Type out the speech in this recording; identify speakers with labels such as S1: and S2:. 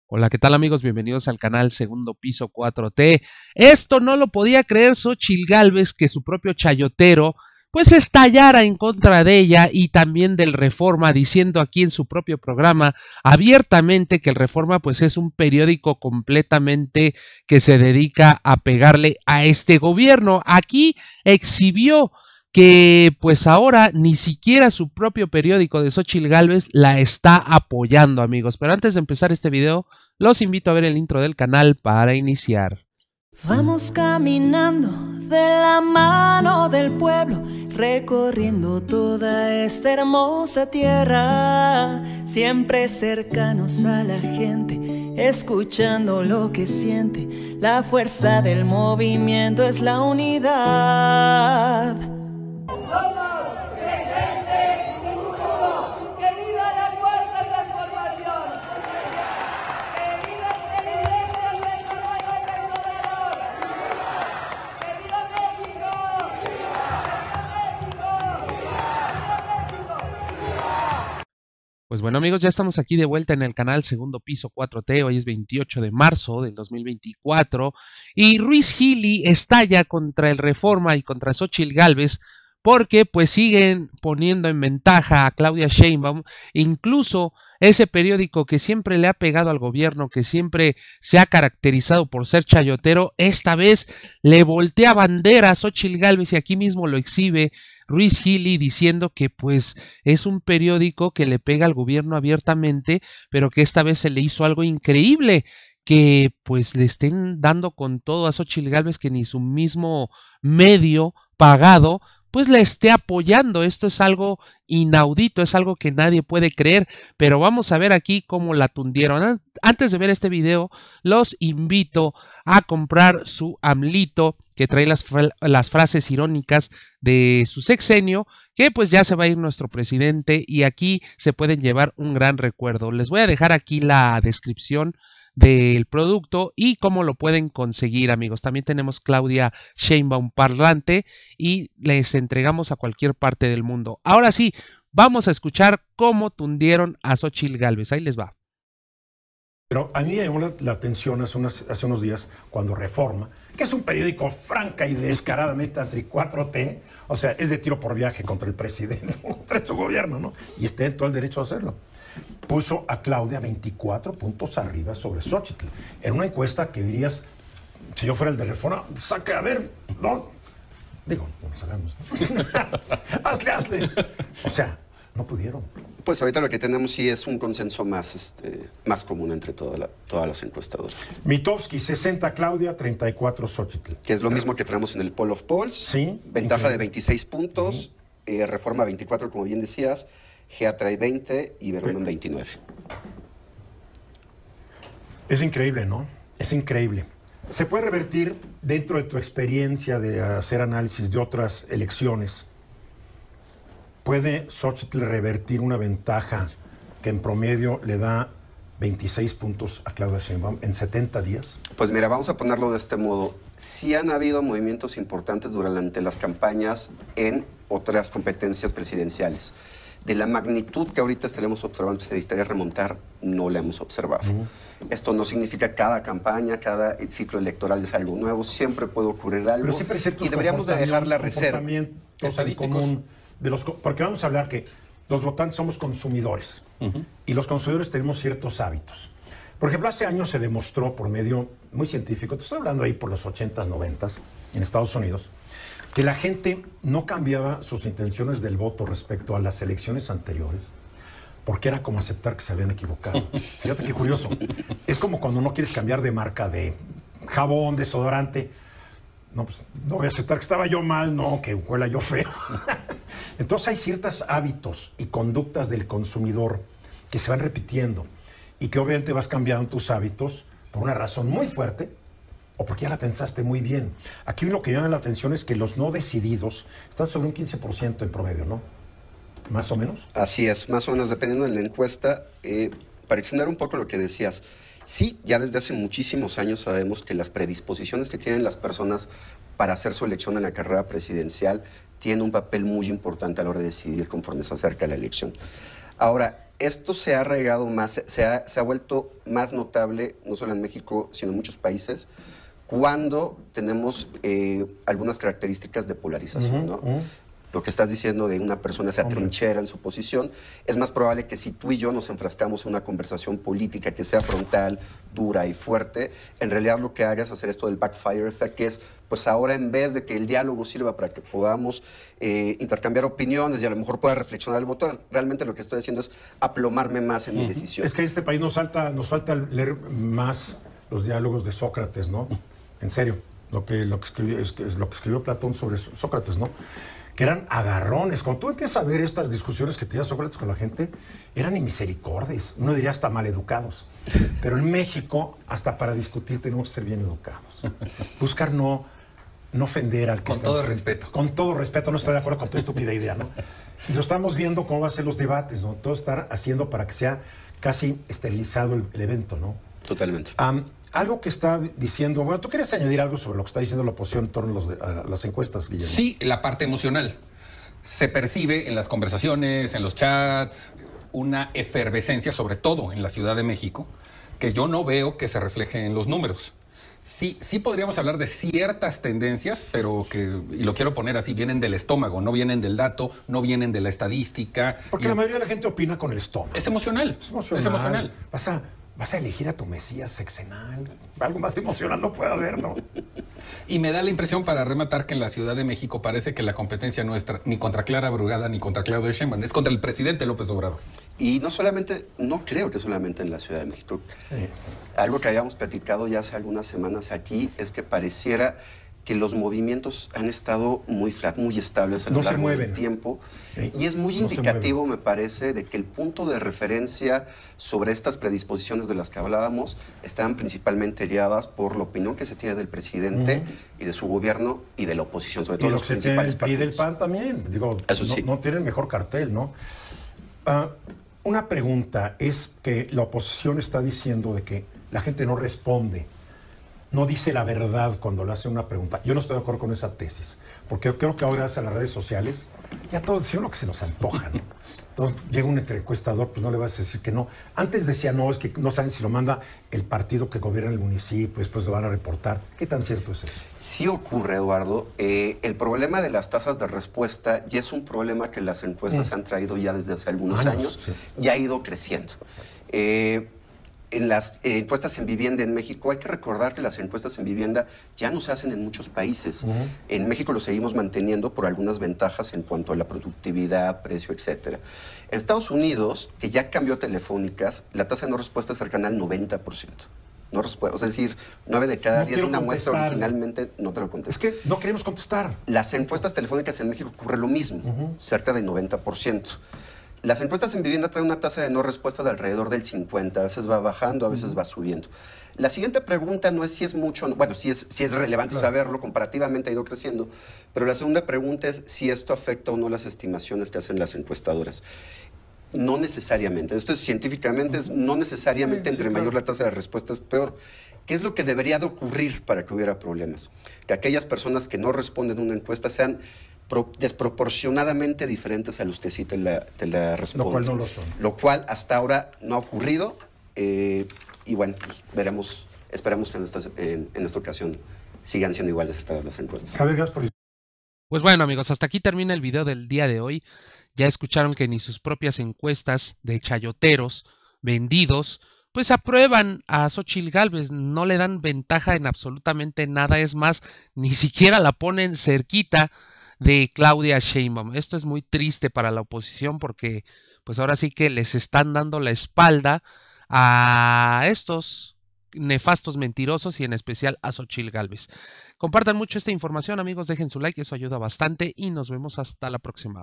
S1: Hola, ¿qué tal amigos? Bienvenidos al canal Segundo Piso 4T. Esto no lo podía creer Xóchitl Gálvez, que su propio chayotero pues estallara en contra de ella y también del Reforma, diciendo aquí en su propio programa abiertamente que el Reforma pues es un periódico completamente que se dedica a pegarle a este gobierno. Aquí exhibió que pues ahora ni siquiera su propio periódico de Xóchitl Gálvez la está apoyando, amigos. Pero antes de empezar este video, los invito a ver el intro del canal para iniciar.
S2: Vamos caminando de la mano del pueblo, recorriendo toda esta hermosa tierra, siempre cercanos a la gente, escuchando lo que siente. La fuerza del movimiento es la unidad.
S1: Pues bueno amigos, ya estamos aquí de vuelta en el canal Segundo Piso 4T, hoy es 28 de marzo del 2024 y Ruiz Gili estalla contra el Reforma y contra Xóchitl Gálvez porque pues siguen poniendo en ventaja a Claudia Sheinbaum, incluso ese periódico que siempre le ha pegado al gobierno, que siempre se ha caracterizado por ser chayotero, esta vez le voltea bandera a Xóchitl Gálvez y aquí mismo lo exhibe Ruiz Gili diciendo que pues es un periódico que le pega al gobierno abiertamente, pero que esta vez se le hizo algo increíble, que pues le estén dando con todo a Xóchitl Gálvez, que ni su mismo medio pagado pues le esté apoyando. Esto es algo inaudito, es algo que nadie puede creer, pero vamos a ver aquí cómo la tundieron. Antes de ver este video, los invito a comprar su AMLito, que trae las frases irónicas de su sexenio, que pues ya se va a ir nuestro presidente y aquí se pueden llevar un gran recuerdo. Les voy a dejar aquí la descripción del producto y cómo lo pueden conseguir, amigos. También tenemos Claudia Sheinbaum parlante y les entregamos a cualquier parte del mundo. Ahora sí, vamos a escuchar cómo tundieron a Xóchitl Gálvez. Ahí les va.
S3: Pero a mí me llamó la atención hace unos días cuando Reforma, que es un periódico franca y descaradamente anti-4T, o sea, es de tiro por viaje contra el presidente, contra su gobierno, ¿no? Y está en todo el derecho a hacerlo. Puso a Claudia 24 puntos arriba sobre Xóchitl. En una encuesta que dirías, si yo fuera el de Reforma, saque a ver, ¿no? Digo, no nos hagamos. hazle. O sea, no pudieron.
S4: Pues ahorita lo que tenemos sí es un consenso más común entre todas las encuestadoras.
S3: Mitofsky, 60 Claudia, 34 Xóchitl.
S4: Que es lo mismo que tenemos en el Poll of Polls.
S3: Sí.
S4: Ventaja de 26 puntos, Reforma 24, como bien decías, GEA trae 20 y Verón 29.
S3: Es increíble, ¿no? Es increíble. ¿Se puede revertir dentro de tu experiencia de hacer análisis de otras elecciones? ¿Puede Xóchitl revertir una ventaja que en promedio le da 26 puntos a Claudia Sheinbaum en 70 días?
S4: Pues mira, vamos a ponerlo de este modo. Sí han habido movimientos importantes durante las campañas en otras competencias presidenciales. De la magnitud que ahorita estaremos observando, se necesitaría remontar, no la hemos observado. Esto no significa cada campaña, cada ciclo electoral es algo nuevo, siempre puede ocurrir algo.
S3: Pero siempre hay ciertos
S4: y deberíamos de dejar la reserva.
S3: Común porque vamos a hablar que los votantes somos consumidores y los consumidores tenemos ciertos hábitos. Por ejemplo, hace años se demostró por medio muy científico, te estoy hablando ahí por los 80s, 90s, en Estados Unidos, que la gente no cambiaba sus intenciones del voto respecto a las elecciones anteriores, porque era como aceptar que se habían equivocado. Fíjate qué curioso. Es como cuando no quieres cambiar de marca de jabón, desodorante. No, pues no voy a aceptar que estaba yo mal, no, que huela yo feo. Entonces hay ciertos hábitos y conductas del consumidor que se van repitiendo y que obviamente vas cambiando tus hábitos por una razón muy fuerte o porque ya la pensaste muy bien. Aquí lo que llama la atención es que los no decididos están sobre un 15% en promedio, ¿no? ¿Más o menos?
S4: Así es, más o menos, dependiendo de la encuesta. Para extender un poco lo que decías, sí, ya desde hace muchísimos años sabemos que las predisposiciones que tienen las personas para hacer su elección en la carrera presidencial tienen un papel muy importante a la hora de decidir conforme se acerca la elección. Ahora, esto se ha arraigado más, se ha vuelto más notable, no solo en México, sino en muchos países, cuando tenemos algunas características de polarización, ¿no? Lo que estás diciendo de una persona se atrinchera en su posición, es más probable que si tú y yo nos enfrascamos en una conversación política que sea frontal, dura y fuerte, en realidad lo que haga es hacer esto del backfire effect, que es, pues ahora en vez de que el diálogo sirva para que podamos intercambiar opiniones y a lo mejor pueda reflexionar el voto, realmente lo que estoy haciendo es aplomarme más en mi decisión.
S3: Es que en este país nos falta leer más los diálogos de Sócrates, ¿no? En serio, lo que escribió Platón sobre Sócrates, ¿no? Que eran agarrones. Cuando tú empiezas a ver estas discusiones que tenía Sócrates con la gente, eran inmisericordes, uno diría hasta maleducados. Pero en México, hasta para discutir tenemos que ser bien educados. Buscar no ofender al que
S5: está. Con todo respeto.
S3: Con todo respeto, no estoy de acuerdo con tu estúpida idea, ¿no? Y lo estamos viendo cómo van a ser los debates, ¿no? Todo estar haciendo para que sea casi esterilizado el evento, ¿no?
S4: Totalmente.
S3: Algo que está diciendo, bueno, ¿tú querías añadir algo sobre lo que está diciendo la oposición en torno a las encuestas, Guillermo?
S5: Sí, la parte emocional. Se percibe en las conversaciones, en los chats, una efervescencia, sobre todo en la Ciudad de México, que yo no veo que se refleje en los números. Sí podríamos hablar de ciertas tendencias, pero que, y lo quiero poner así, vienen del estómago, no vienen del dato, no vienen de la estadística.
S3: Porque la mayoría de la gente opina con el estómago.
S5: Es emocional. Es emocional.
S3: Vas a elegir a tu Mesías sexenal. Algo más emocional no puede haber, ¿no?
S5: Y me da la impresión, para rematar, que en la Ciudad de México parece que la competencia no es ni contra Clara Brugada ni contra Claudia Sheinbaum, es contra el presidente López Obrador.
S4: Y no creo que solamente en la Ciudad de México. Algo que habíamos platicado ya hace algunas semanas aquí es que pareciera que los movimientos han estado muy estables a lo largo del tiempo. Y es muy indicativo, me parece, de que el punto de referencia sobre estas predisposiciones de las que hablábamos están principalmente guiadas por la opinión que se tiene del presidente y de su gobierno y de la oposición, sobre todo los principales partidos.
S3: Y del PAN también. Digo,
S4: eso sí.
S3: No tienen mejor cartel, ¿no? Una pregunta es que la oposición está diciendo de que la gente no responde. No dice la verdad cuando le hace una pregunta. Yo no estoy de acuerdo con esa tesis, porque creo que ahora en las redes sociales ya todos decían lo que se nos antoja, ¿no? Entonces llega un entreencuestador, pues no le vas a decir que no. Antes decía, no, es que no saben si lo manda el partido que gobierna el municipio, después lo van a reportar. ¿Qué tan cierto es eso?
S4: Sí ocurre, Eduardo. El problema de las tasas de respuesta ya es un problema que las encuestas han traído ya desde hace algunos años, sí. Ya ha ido creciendo. En las encuestas en vivienda en México, hay que recordar que las encuestas en vivienda ya no se hacen en muchos países. En México lo seguimos manteniendo por algunas ventajas en cuanto a la productividad, precio, etc. En Estados Unidos, que ya cambió Telefónicas, la tasa de no respuesta es cercana al 90%. No respuesta, es decir, 9 de cada 10 una muestra originalmente no te lo contesta.
S3: Es que no queremos contestar.
S4: Las encuestas telefónicas en México ocurre lo mismo, cerca del 90%. Las encuestas en vivienda traen una tasa de no respuesta de alrededor del 50, a veces va bajando, a veces va subiendo. La siguiente pregunta no es si es mucho, bueno, si es relevante saberlo, comparativamente ha ido creciendo, pero la segunda pregunta es si esto afecta o no las estimaciones que hacen las encuestadoras. No necesariamente, esto es científicamente, no necesariamente entre mayor la tasa de respuesta es peor. ¿Qué es lo que debería de ocurrir para que hubiera problemas? Que aquellas personas que no responden a una encuesta sean desproporcionadamente diferentes a los que sí te la responden.
S3: Lo cual no lo son.
S4: Lo cual hasta ahora no ha ocurrido y bueno, pues esperamos que en esta ocasión sigan siendo igual de acertadas las encuestas.
S3: Javier, gracias por...
S1: Pues bueno, amigos, hasta aquí termina el video del día de hoy. Ya escucharon que ni sus propias encuestas de chayoteros vendidos pues aprueban a Xóchitl Gálvez, no le dan ventaja en absolutamente nada, es más, ni siquiera la ponen cerquita de Claudia Sheinbaum. Esto es muy triste para la oposición porque pues ahora sí que les están dando la espalda a estos nefastos mentirosos y en especial a Xóchitl Gálvez. Compartan mucho esta información, amigos, dejen su like, eso ayuda bastante y nos vemos hasta la próxima.